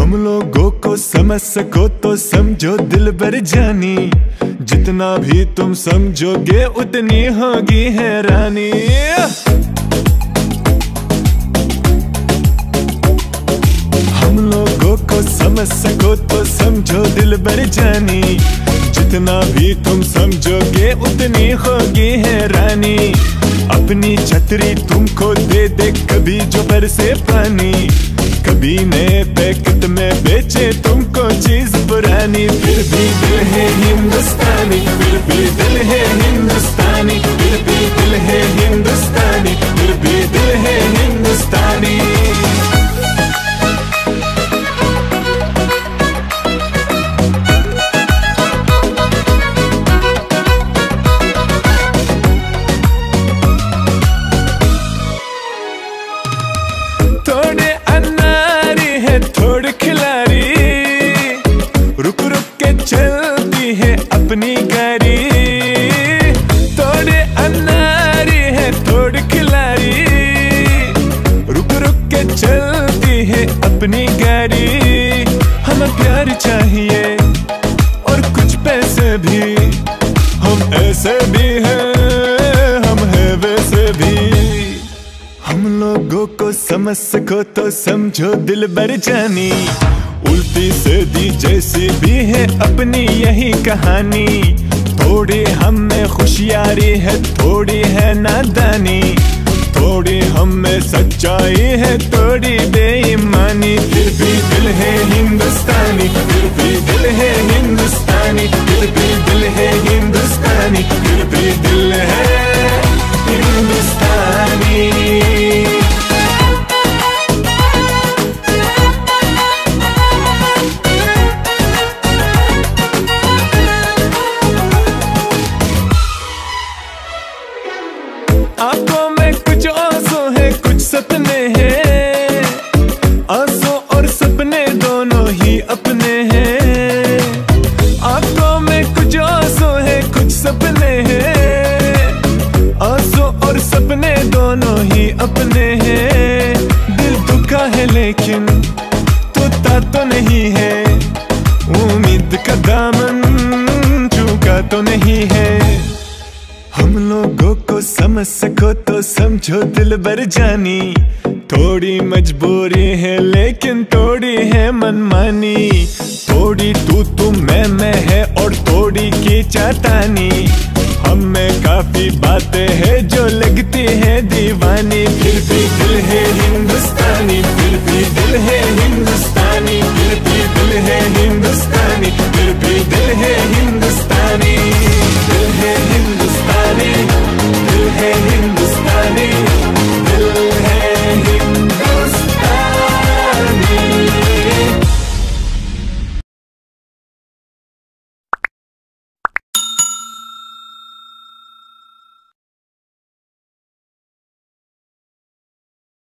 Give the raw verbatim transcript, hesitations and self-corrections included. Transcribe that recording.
हम लोगों को समझ सको तो समझो दिल भर जानी, जितना भी तुम समझोगे उतनी होगी हैरानी। हम लोगों को समझ सको तो समझो दिल भर जानी, जितना भी तुम समझोगे उतनी होगी हैरानी। अपनी छतरी तुमको दे दे कभी जो बरसे पानी, कभी नए पैकेट में बेचे तुमको चीज पुरानी। फिर भी दिल है हिंदुस्तानी, फिर भी दिल है हिंदुस्तानी, फिर भी दिल है हिंदुस्तानी, फिर भी दिल है हिंदुस्तानी। थोड़े अनारी है थोड़ी खिलाड़ी, रुक रुक के चलती है अपनी गाड़ी। थोड़े अनारी है थोड़ी खिलाड़ी, रुक रुक के चलती है अपनी गाड़ी। हमें प्यार चाहिए और कुछ पैसे भी, हम ऐसे भी हैं हम हैं वैसे भी। हम लोगों को समझ सको तो समझो दिल भर जानी, उल्टी सीधी जैसी भी है अपनी यही कहानी। थोड़ी हम में खुशियारी है थोड़ी है नादानी, थोड़ी हम में सच्चाई है थोड़ी बेईमानी। फिर भी दिल है हिंदुस्तानी, फिर भी दिल है हिंदुस्तानी, फिर भी दिल है हिंदुस्तानी, फिर भी दिल है हिंदुस्तानी। आंखों में कुछ आंसू है कुछ सपने हैं, आंसू और सपने दोनों ही अपने हैं। आंखों में कुछ आंसू है कुछ सपने हैं, आंसू और सपने दोनों ही अपने हैं। दिल दुखा है लेकिन टूटा तो नहीं है, उम्मीद का दामन चूका तो नहीं है। हम लोगों को समझ सको तो समझो दिल भर जानी, थोड़ी मजबूरी है लेकिन थोड़ी है मनमानी। थोड़ी तू तू मैं मैं है और थोड़ी की चातानी, हम में काफी बातें हैं जो लगती है दीवानी। फिर भी दिल है हिंदुस्तानी, फिर भी दिल है हिंदुस्तानी।